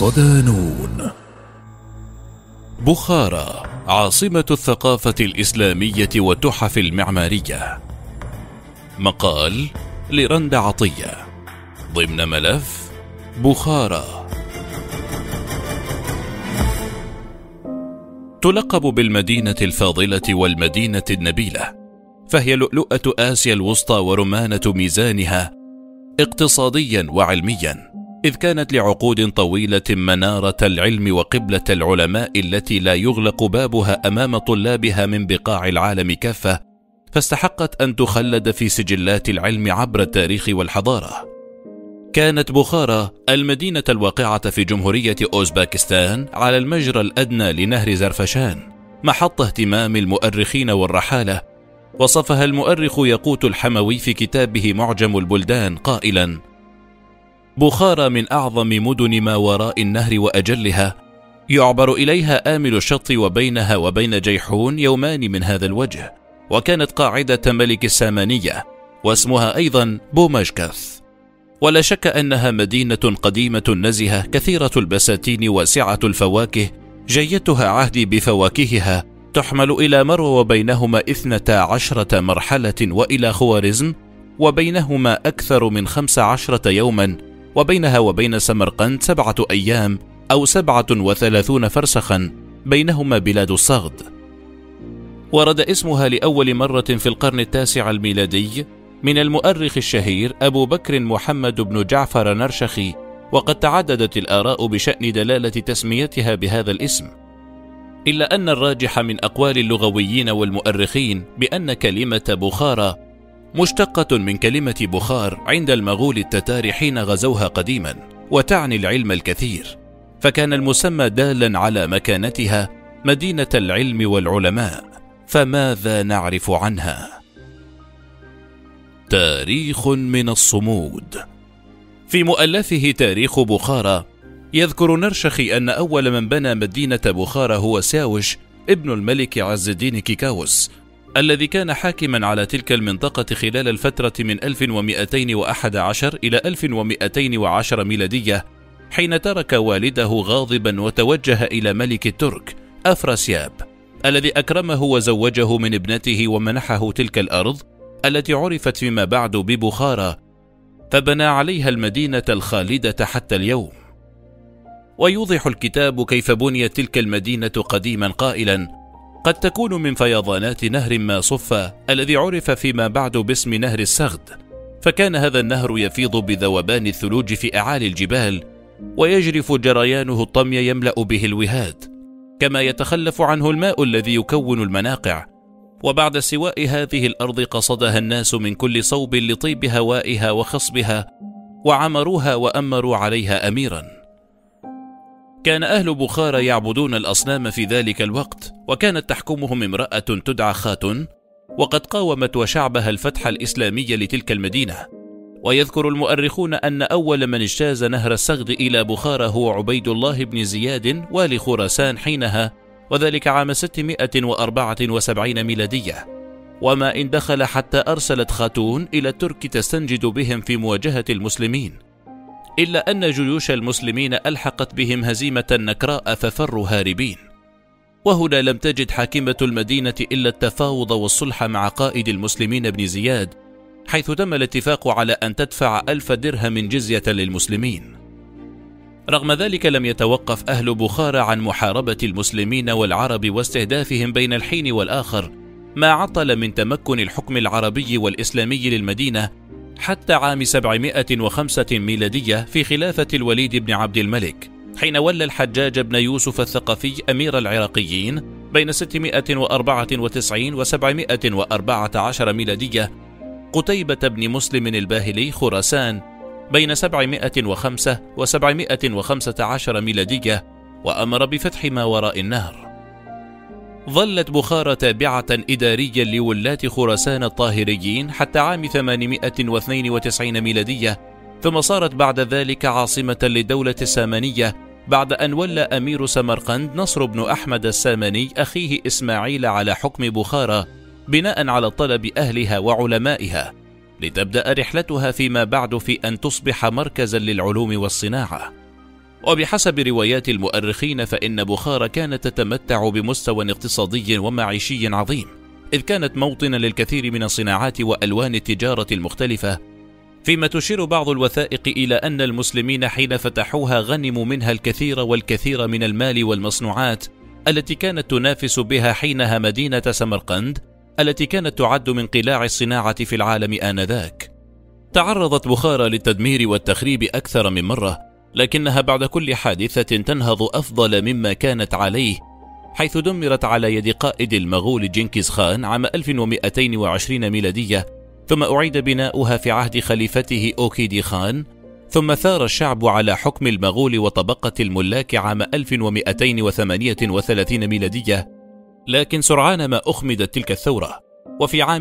صدانون. بخارى عاصمة الثقافة الإسلامية والتحف المعمارية. مقال لرند عطية ضمن ملف بخارى. تلقب بالمدينة الفاضلة والمدينة النبيلة، فهي لؤلؤة آسيا الوسطى ورمانة ميزانها اقتصاديا وعلميا، إذ كانت لعقود طويلة منارة العلم وقبلة العلماء التي لا يغلق بابها أمام طلابها من بقاع العالم كافة، فاستحقت أن تخلد في سجلات العلم عبر التاريخ والحضارة. كانت بخارى المدينة الواقعة في جمهورية أوزباكستان على المجرى الأدنى لنهر زرفشان، محط اهتمام المؤرخين والرحالة. وصفها المؤرخ يقوت الحموي في كتابه معجم البلدان قائلا: بخارى من أعظم مدن ما وراء النهر وأجلها، يعبر إليها آمل الشط، وبينها وبين جيحون يومان من هذا الوجه، وكانت قاعدة ملك السامانية، واسمها أيضا بومشكث. ولا شك أنها مدينة قديمة نزهة، كثيرة البساتين، واسعة الفواكه، جيدتها عهدي بفواكهها، تحمل إلى مرو وبينهما 12 مرحلة، وإلى خوارزم وبينهما أكثر من 15 يوما، وبينها وبين سمرقند 7 أيام أو 37 فرسخا، بينهما بلاد الصغد. ورد اسمها لأول مرة في القرن التاسع الميلادي من المؤرخ الشهير أبو بكر محمد بن جعفر نرشخي، وقد تعددت الآراء بشأن دلالة تسميتها بهذا الاسم، إلا أن الراجح من أقوال اللغويين والمؤرخين بأن كلمة بخارى مشتقة من كلمة بخار عند المغول التتار حين غزوها قديما، وتعني العلم الكثير، فكان المسمى دالا على مكانتها مدينة العلم والعلماء. فماذا نعرف عنها؟ تاريخ من الصمود. في مؤلفه تاريخ بخارى يذكر نرشخي أن أول من بنى مدينة بخارى هو ساوش ابن الملك عز الدين كيكاوس، الذي كان حاكما على تلك المنطقة خلال الفترة من 1211 إلى 1210 ميلادية، حين ترك والده غاضبا وتوجه إلى ملك الترك أفراسياب، الذي أكرمه وزوجه من ابنته ومنحه تلك الأرض التي عرفت فيما بعد ببخارى، فبنى عليها المدينة الخالدة حتى اليوم. ويوضح الكتاب كيف بنيت تلك المدينة قديما قائلا: قد تكون من فيضانات نهر ما صف، الذي عرف فيما بعد باسم نهر السغد، فكان هذا النهر يفيض بذوبان الثلوج في أعالي الجبال، ويجرف جريانه الطمي يملأ به الوهاد، كما يتخلف عنه الماء الذي يكون المناقع. وبعد سواء هذه الأرض قصدها الناس من كل صوب لطيب هوائها وخصبها، وعمروها وأمروا عليها أميرا. كان أهل بخارى يعبدون الأصنام في ذلك الوقت، وكانت تحكمهم امرأة تدعى خاتون، وقد قاومت وشعبها الفتح الإسلامي لتلك المدينة. ويذكر المؤرخون أن أول من اجتاز نهر السغد إلى بخارى هو عبيد الله بن زياد والي خراسان حينها، وذلك عام 674 ميلادية. وما إن دخل حتى أرسلت خاتون إلى الترك تستنجد بهم في مواجهة المسلمين، إلا أن جيوش المسلمين ألحقت بهم هزيمة نكراء ففروا هاربين. وهنا لم تجد حاكمة المدينة إلا التفاوض والصلح مع قائد المسلمين بن زياد، حيث تم الاتفاق على أن تدفع 1000 درهم جزية للمسلمين. رغم ذلك لم يتوقف أهل بخارى عن محاربة المسلمين والعرب واستهدافهم بين الحين والآخر، ما عطل من تمكن الحكم العربي والإسلامي للمدينة حتى عام 705 ميلادية في خلافة الوليد بن عبد الملك، حين ولى الحجاج بن يوسف الثقفي أمير العراقيين بين 694 و 714 ميلادية قتيبة بن مسلم الباهلي خراسان بين 705 و 715 ميلادية، وأمر بفتح ما وراء النهر. ظلت بخارى تابعة إداريا لولاة خراسان الطاهريين حتى عام 892 ميلادية، ثم صارت بعد ذلك عاصمة للدولة السامانية، بعد أن ولى أمير سمرقند نصر بن أحمد الساماني أخيه إسماعيل على حكم بخارى، بناء على طلب أهلها وعلمائها، لتبدأ رحلتها فيما بعد في أن تصبح مركزا للعلوم والصناعة. وبحسب روايات المؤرخين فإن بخارى كانت تتمتع بمستوى اقتصادي ومعيشي عظيم، إذ كانت موطنا للكثير من الصناعات وألوان التجارة المختلفة، فيما تشير بعض الوثائق إلى أن المسلمين حين فتحوها غنموا منها الكثير والكثير من المال والمصنوعات التي كانت تنافس بها حينها مدينة سمرقند التي كانت تعد من قلاع الصناعة في العالم آنذاك. تعرضت بخارى للتدمير والتخريب أكثر من مرة، لكنها بعد كل حادثة تنهض أفضل مما كانت عليه، حيث دمرت على يد قائد المغول جنكيز خان عام 1220 ميلادية، ثم أعيد بناؤها في عهد خليفته أوكيدي خان، ثم ثار الشعب على حكم المغول وطبقة الملاك عام 1238 ميلادية، لكن سرعان ما أخمدت تلك الثورة، وفي عام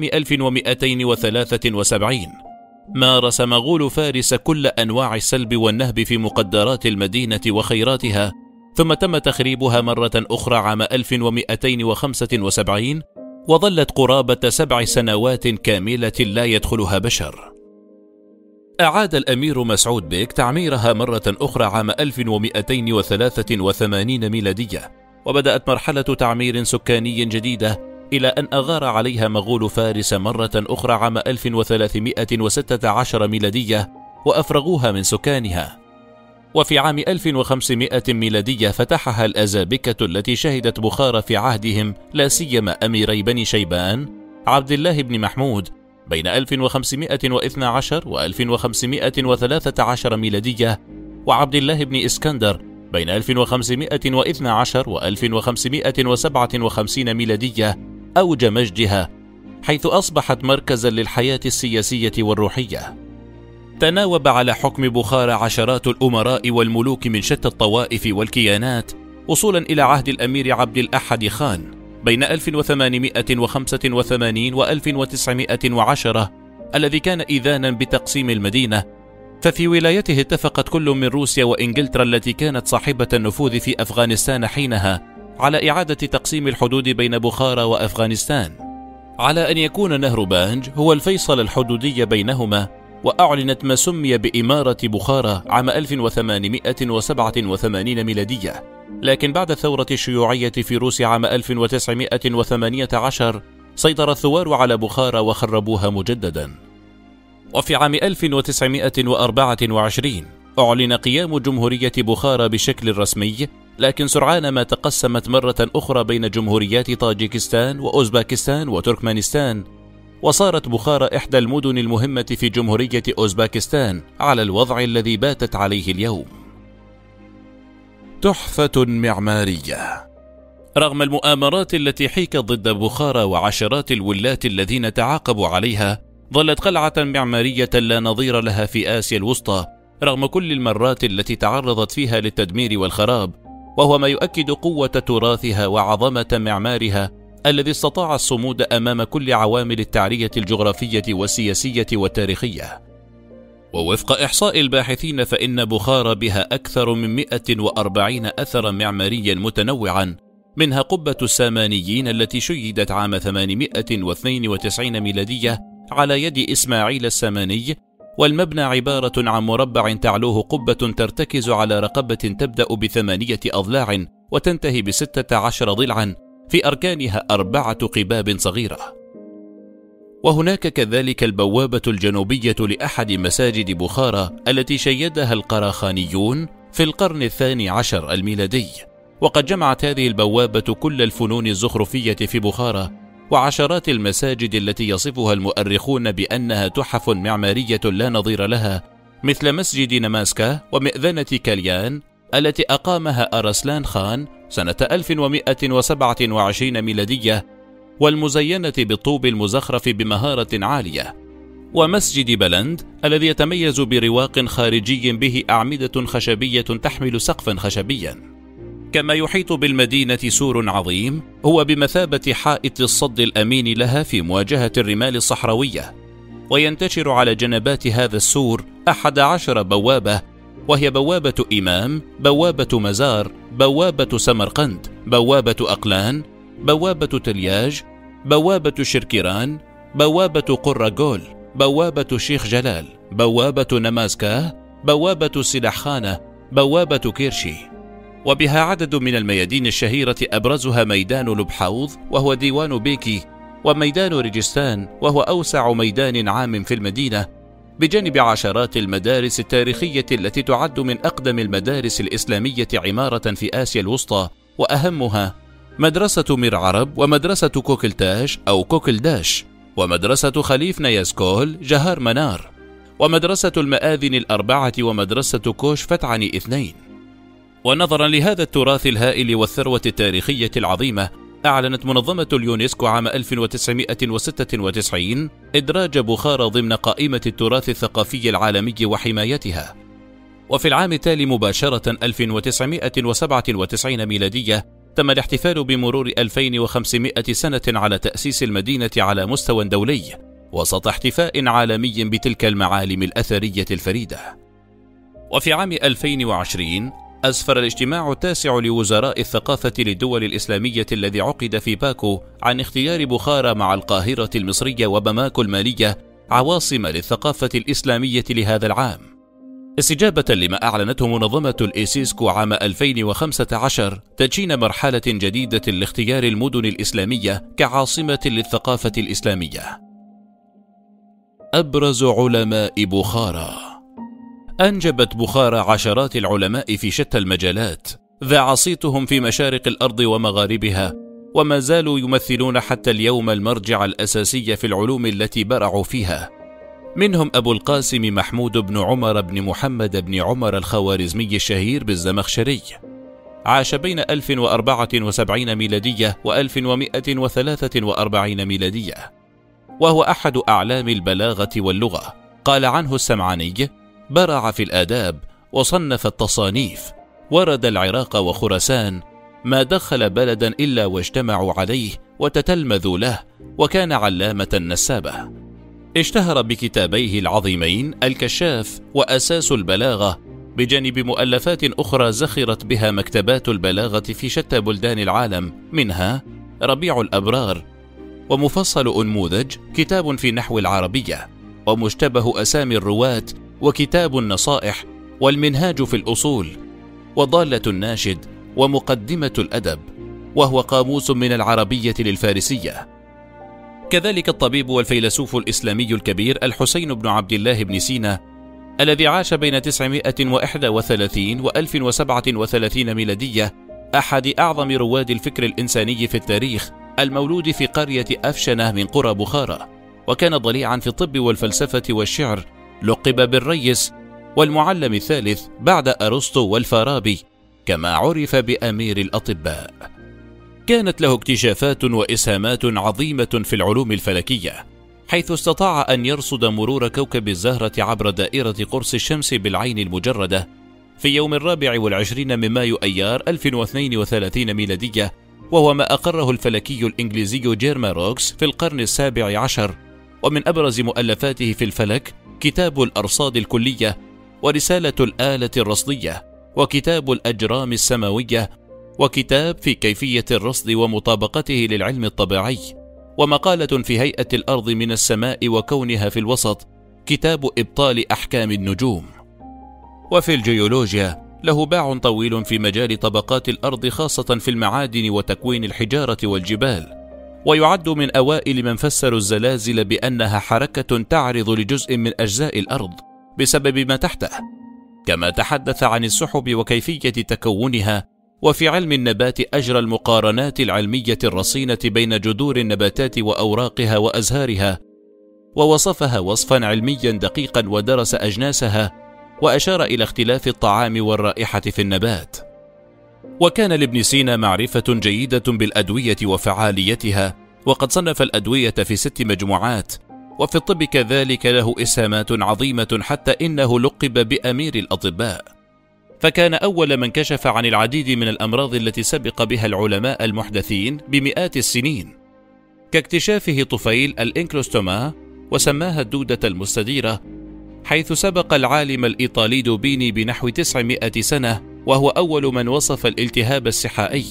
1273 مارس مغول فارس كل أنواع السلب والنهب في مقدرات المدينة وخيراتها، ثم تم تخريبها مرة أخرى عام 1275، وظلت قرابة 7 سنوات كاملة لا يدخلها بشر. أعاد الأمير مسعود بيك تعميرها مرة أخرى عام 1283 ميلادية، وبدأت مرحلة تعمير سكاني جديدة إلى أن أغار عليها مغول فارس مرة أخرى عام 1316 ميلادية وأفرغوها من سكانها. وفي عام 1500 ميلادية فتحها الأزابكة التي شهدت بخارى في عهدهم لا سيما أميري بني شيبان عبد الله بن محمود بين 1512 و 1513 ميلادية، وعبد الله بن إسكندر بين 1512 و 1557 ميلادية أوج مجدها، حيث أصبحت مركزا للحياة السياسية والروحية. تناوب على حكم بخارى عشرات الأمراء والملوك من شتى الطوائف والكيانات، وصولا إلى عهد الأمير عبد الأحد خان بين 1885 و 1910 الذي إذانا إذانا بتقسيم المدينة، ففي ولايته اتفقت كل من روسيا وإنجلترا التي كانت صاحبة النفوذ في أفغانستان حينها على إعادة تقسيم الحدود بين بخارى وأفغانستان، على أن يكون نهر بانج هو الفيصل الحدودي بينهما، وأعلنت ما سمي بإمارة بخارى عام 1887 ميلادية. لكن بعد الثورة الشيوعية في روسيا عام 1918 سيطر الثوار على بخارى وخربوها مجددا. وفي عام 1924 أعلن قيام جمهورية بخارى بشكل رسمي، لكن سرعان ما تقسمت مرة أخرى بين جمهوريات طاجيكستان وأوزباكستان وتركمانستان، وصارت بخارى إحدى المدن المهمة في جمهورية أوزباكستان على الوضع الذي باتت عليه اليوم. تحفة معمارية. رغم المؤامرات التي حيكت ضد بخارى وعشرات الولاة الذين تعاقبوا عليها، ظلت قلعة معمارية لا نظير لها في آسيا الوسطى رغم كل المرات التي تعرضت فيها للتدمير والخراب، وهو ما يؤكد قوة تراثها وعظمة معمارها الذي استطاع الصمود أمام كل عوامل التعرية الجغرافية والسياسية والتاريخية. ووفق إحصاء الباحثين فإن بخارى بها أكثر من 140 أثرا معماريا متنوعا، منها قبة السامانيين التي شيدت عام 892 ميلادية على يد إسماعيل الساماني، والمبنى عبارة عن مربع تعلوه قبة ترتكز على رقبة تبدأ ب8 أضلاع وتنتهي ب16 ضلعا، في أركانها 4 قباب صغيرة. وهناك كذلك البوابة الجنوبية لأحد مساجد بخارى التي شيدها القراخانيون في القرن 12 الميلادي، وقد جمعت هذه البوابة كل الفنون الزخرفية في بخارى، وعشرات المساجد التي يصفها المؤرخون بأنها تحف معمارية لا نظير لها، مثل مسجد نماسكا ومئذنة كاليان التي أقامها أرسلان خان سنة 1127 ميلادية، والمزينة بالطوب المزخرف بمهارة عالية، ومسجد بلند الذي يتميز برواق خارجي به أعمدة خشبية تحمل سقفا خشبيا. كما يحيط بالمدينة سور عظيم هو بمثابة حائط الصد الأمين لها في مواجهة الرمال الصحراوية، وينتشر على جنبات هذا السور 11 بوابة، وهي بوابة إمام، بوابة مزار، بوابة سمرقند، بوابة أقلان، بوابة تلياج، بوابة شركيران، بوابة قراغول، بوابة شيخ جلال، بوابة نماسكا، بوابة سلاحخانة، بوابة كيرشي، وبها عدد من الميادين الشهيرة أبرزها ميدان لبحوظ وهو ديوان بيكي، وميدان ريجستان وهو أوسع ميدان عام في المدينة، بجانب عشرات المدارس التاريخية التي تعد من أقدم المدارس الإسلامية عمارة في آسيا الوسطى، وأهمها مدرسة مير عرب، ومدرسة كوكلتاش أو كوكلداش، ومدرسة خليف نياسكول جهار منار، ومدرسة المآذن الأربعة، ومدرسة كوش فتعني 2. ونظرا لهذا التراث الهائل والثروة التاريخية العظيمة، أعلنت منظمة اليونسكو عام 1996 إدراج بخارى ضمن قائمة التراث الثقافي العالمي وحمايتها. وفي العام التالي مباشرة 1997 ميلادية تم الاحتفال بمرور 2500 سنة على تأسيس المدينة على مستوى دولي، وسط احتفاء عالمي بتلك المعالم الأثرية الفريدة. وفي عام 2020 أسفر الاجتماع التاسع لوزراء الثقافة للدول الإسلامية الذي عقد في باكو عن اختيار بخارى مع القاهرة المصرية وباماكو المالية عواصم للثقافة الإسلامية لهذا العام، استجابة لما أعلنته منظمة الإيسيسكو عام 2015 تدشين مرحلة جديدة لاختيار المدن الإسلامية كعاصمة للثقافة الإسلامية. أبرز علماء بخارى. أنجبت بخارى عشرات العلماء في شتى المجالات، ذاع صيتهم في مشارق الأرض ومغاربها، وما زالوا يمثلون حتى اليوم المرجع الأساسي في العلوم التي برعوا فيها. منهم أبو القاسم محمود بن عمر بن محمد بن عمر الخوارزمي الشهير بالزمخشري، عاش بين 1074 ميلادية و1143 ميلادية، وهو أحد أعلام البلاغة واللغة. قال عنه السمعاني: برع في الآداب وصنف التصانيف، ورد العراق وخراسان، ما دخل بلدا إلا واجتمعوا عليه وتتلمذوا له، وكان علامة نسابة. اشتهر بكتابيه العظيمين الكشاف وأساس البلاغة، بجانب مؤلفات أخرى زخرت بها مكتبات البلاغة في شتى بلدان العالم، منها ربيع الأبرار، ومفصل أنموذج، كتاب في نحو العربية، ومشتبه أسامي الرواة، وكتاب النصائح، والمنهاج في الأصول، وضالة الناشد، ومقدمة الأدب، وهو قاموس من العربية للفارسية. كذلك الطبيب والفيلسوف الإسلامي الكبير الحسين بن عبد الله بن سينا، الذي عاش بين 931 و 1037 ميلادية، أحد أعظم رواد الفكر الإنساني في التاريخ، المولود في قرية أفشنة من قرى بخارى، وكان ضليعا في الطب والفلسفة والشعر، لقب بالريس والمعلم الثالث بعد أرسطو والفارابي، كما عرف بأمير الأطباء. كانت له اكتشافات وإسهامات عظيمة في العلوم الفلكية، حيث استطاع أن يرصد مرور كوكب الزهرة عبر دائرة قرص الشمس بالعين المجردة في يوم 24 من مايو أيار 1032 ميلادية، وهو ما أقره الفلكي الإنجليزي جيرما روكس في القرن السابع عشر. ومن أبرز مؤلفاته في الفلك كتاب الأرصاد الكلية، ورسالة الآلة الرصدية، وكتاب الأجرام السماوية، وكتاب في كيفية الرصد ومطابقته للعلم الطبيعي، ومقالة في هيئة الأرض من السماء وكونها في الوسط، كتاب إبطال أحكام النجوم. وفي الجيولوجيا له باع طويل في مجال طبقات الأرض، خاصة في المعادن وتكوين الحجارة والجبال، ويعد من أوائل من فسروا الزلازل بأنها حركة تعرض لجزء من أجزاء الأرض بسبب ما تحته. كما تحدث عن السحب وكيفية تكونها، وفي علم النبات أجرى المقارنات العلمية الرصينة بين جذور النباتات وأوراقها وأزهارها، ووصفها وصفا علميا دقيقا، ودرس أجناسها، وأشار إلى اختلاف الطعام والرائحة في النبات. وكان لابن سينا معرفة جيدة بالأدوية وفعاليتها، وقد صنف الأدوية في 6 مجموعات، وفي الطب كذلك له إسهامات عظيمة، حتى إنه لقب بأمير الأطباء، فكان أول من كشف عن العديد من الأمراض التي سبق بها العلماء المحدثين بمئات السنين، كاكتشافه طفيل الإنكلوستوما وسماها الدودة المستديرة، حيث سبق العالم الإيطالي دوبيني بنحو 900 سنة، وهو أول من وصف الالتهاب السحائي.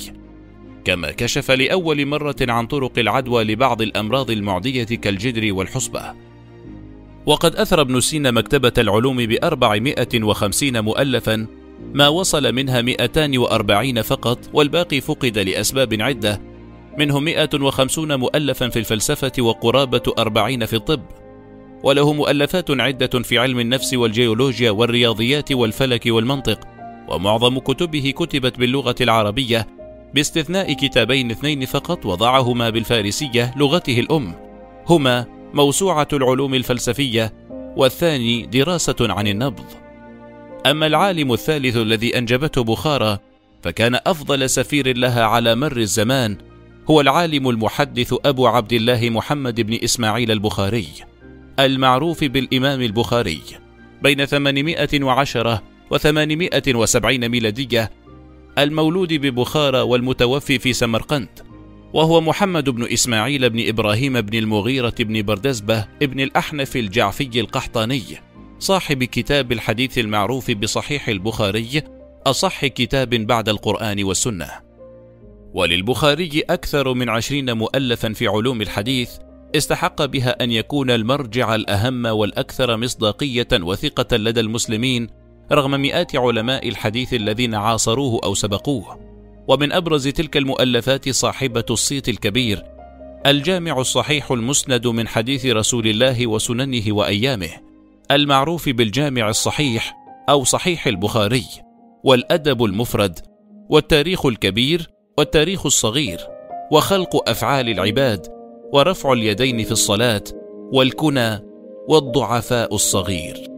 كما كشف لأول مرة عن طرق العدوى لبعض الأمراض المعدية كالجدري والحصبة. وقد أثر ابن سينا مكتبة العلوم ب450 مؤلفا، ما وصل منها 240 فقط، والباقي فقد لأسباب عدة، منهم 150 مؤلفا في الفلسفة وقرابة 40 في الطب. وله مؤلفات عدة في علم النفس والجيولوجيا والرياضيات والفلك والمنطق، ومعظم كتبه كتبت باللغة العربية باستثناء كتابين 2 فقط وضعهما بالفارسية لغته الأم، هما موسوعة العلوم الفلسفية، والثاني دراسة عن النبض. أما العالم الثالث الذي أنجبته بخارى، فكان أفضل سفير لها على مر الزمان، هو العالم المحدث أبو عبد الله محمد بن إسماعيل البخاري، المعروف بالإمام البخاري، بين 810 و870 ميلادية، المولود ببخارى والمتوفي في سمرقند، وهو محمد بن إسماعيل بن إبراهيم بن المغيرة بن بردزبة بن الأحنف الجعفي القحطاني، صاحب كتاب الحديث المعروف بصحيح البخاري، أصح كتاب بعد القرآن والسنة. وللبخاري أكثر من 20 مؤلفا في علوم الحديث، استحق بها أن يكون المرجع الأهم والأكثر مصداقية وثقة لدى المسلمين، رغم مئات علماء الحديث الذين عاصروه أو سبقوه. ومن أبرز تلك المؤلفات صاحبة الصيت الكبير، الجامع الصحيح المسند من حديث رسول الله وسننه وأيامه، المعروف بالجامع الصحيح أو صحيح البخاري، والأدب المفرد، والتاريخ الكبير، والتاريخ الصغير، وخلق أفعال العباد، ورفع اليدين في الصلاة، والكنى، والضعفاء الصغير.